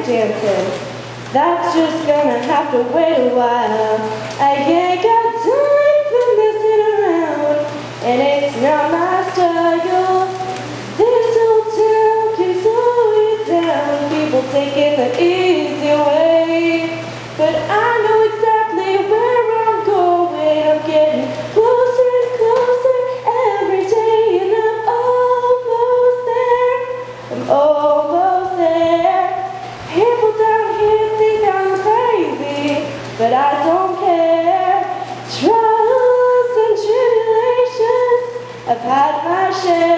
dancing. That's just gonna have to wait a while. I ain't got time for messing around, and it's not my style. This old town can slow you down, people taking the easy way. But I know exactly where I'm going. I'm getting closer and closer every day, and I'm almost there. I'm almost there. People down here think I'm crazy, but I don't care. Trials and tribulations, I've had my share.